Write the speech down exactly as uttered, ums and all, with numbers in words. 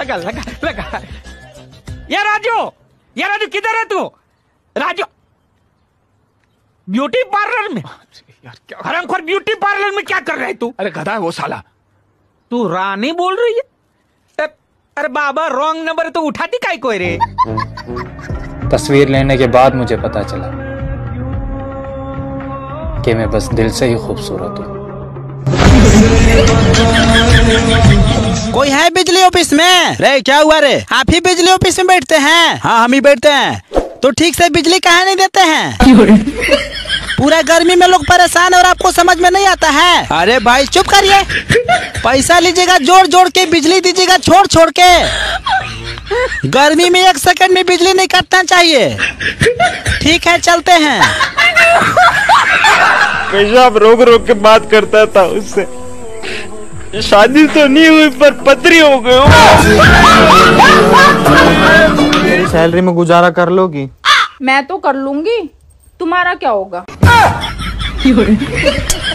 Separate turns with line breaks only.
लगा लगा लगा। ये राजू, ये राजू किधर है तू? राजू ब्यूटी पार्लर में? यार क्या हरामखोर, ब्यूटी पार्लर में क्या कर रहा है तू?
अरे गधा है वो साला।
तू रानी बोल रही है? अरे बाबा रॉन्ग नंबर तो उठाती काय कोई रे?
तस्वीर लेने के बाद मुझे पता चला कि मैं बस दिल से ही खूबसूरत हूँ।
कोई है बिजली ऑफिस में? रे क्या हुआ रे? आप ही बिजली ऑफिस में बैठते हैं? हाँ हम ही बैठते हैं। तो ठीक से बिजली कहाँ नहीं देते हैं? पूरा गर्मी में लोग परेशान और आपको समझ में नहीं आता है? अरे भाई चुप करिए। पैसा लीजिएगा जोड़ जोड़ के, बिजली दीजिएगा छोड़ छोड़ के। गर्मी में एक सेकंड में बिजली नहीं काटना चाहिए। ठीक है चलते हैं।
पेशाब रोक रोक के बात करता था उससे। शादी तो नहीं हुई पर पतरी हो गई।
मेरी सैलरी में गुजारा कर लोगी?
मैं तो कर लूंगी, तुम्हारा क्या होगा?